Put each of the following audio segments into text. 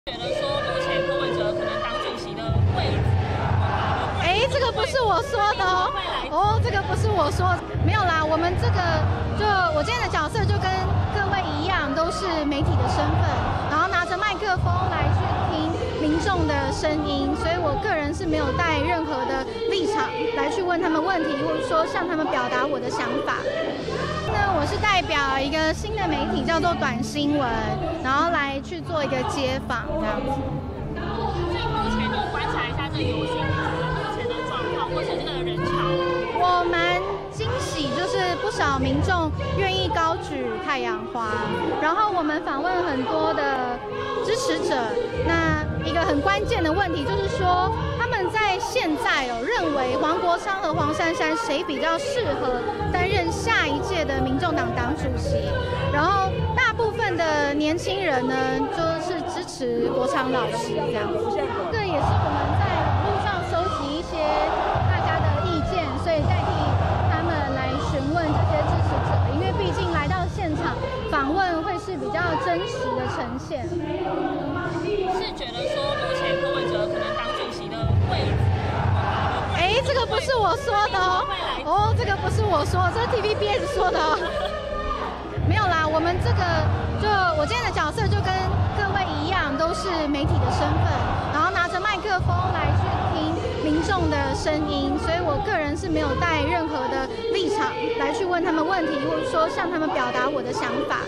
觉得说目前柯文哲可能当主席的位置， 这个不是我说的哦，这个不是我说，没有啦，我们这个就我今天的角色就跟各位一样，都是媒体的身份，然后拿着麦克风来去听民众的声音，所以我个人是没有带任何的立场来去问他们问题，或者说向他们表达我的想法。那我是代表一个新的媒体叫做短新闻，然后来去做一个街访这样子。 所以目前就观察一下这游行目前的状况，或是这个人潮。 我蛮惊喜，就是不少民众愿意高举太阳花，然后我们访问很多的支持者。那一个很关键的问题就是说，他们在现在认为黄国昌和黄珊珊谁比较适合担任下一届的民众党党主席，然后大部分的年轻人呢，就是支持国昌老师这样。这也是我们在网络上收集一些大家的意见，所以代替他们来询问这些支持者，因为毕竟来到现场访问会是比较真实的呈现。 是觉得说目前柯文哲可能当主席的位置。 这个不是我说的哦，这个不是我说，这是 TVBS 说的哦。没有啦，我们这个就我今天的角色就跟各位一样，都是媒体的身份，然后拿着麦克风来去听民众的声音，所以我个人是没有带任何的立场来去问他们问题，或者说向他们表达我的想法。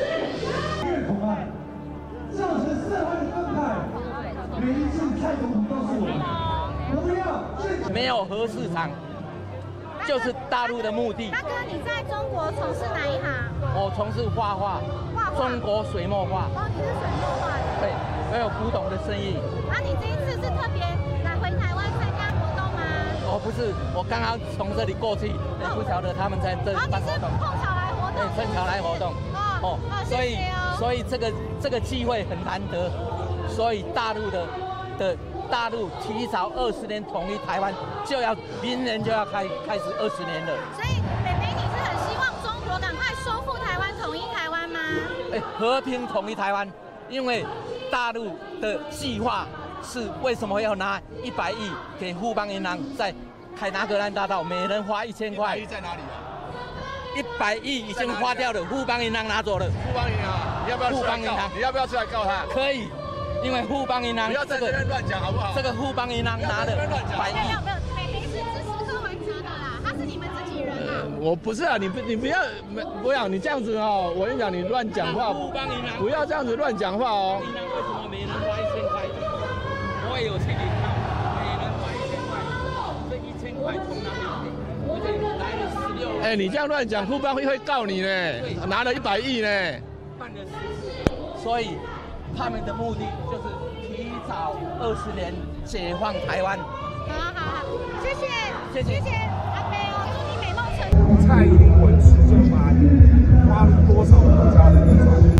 像是社会的动态，每一次蔡总统告诉我们，不要没有核市场，就是大陆的目的。 大哥，你在中国从事哪一行？ 我从事画画，中国水墨画。 哦，你是水墨画的。 对，我有古董的生意。 那你这一次是特别来回台湾参加活动吗？ 哦，不是，我刚刚从这里过去，不晓得他们在这办活动。 碰巧来活动。 对，碰巧来活动。所以这个机会很难得，所以大陆提早20年统一台湾，明年就要开始20年了。 所以北北你是很希望中国赶快收复台湾、统一台湾吗？ 和平统一台湾，因为大陆的计划是为什么要拿100亿给富邦银行在凯达格兰大道，每人花1000块。100亿在哪里啊 ？100亿已经花掉了，富邦银行拿走了。 富邦银行，你要不要出来告？你要不要出来告他？ 可以，因为富邦银行不要在这边乱讲好不好？ 这个富邦银行拿的100亿。 没有，北北是支持柯文哲的啦，他是你们自己人啦。 我不是啊，你不要你这样子哦，我跟你讲，你乱讲话，不要这样子乱讲话哦。 富邦银行为什么每人花1000块？我也有钱给他，每人花1000块，这1000块从哪里来？我这来了16。 你这样乱讲，富邦会告你呢，拿了100亿呢。 办了10次，所以他们的目的就是提早20年解放台湾。 好，谢谢阿北哦，祝你美梦成。 蔡英文执政8年，花了多少国家的预算？